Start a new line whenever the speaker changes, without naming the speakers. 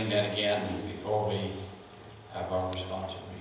sing that again before we have our responsive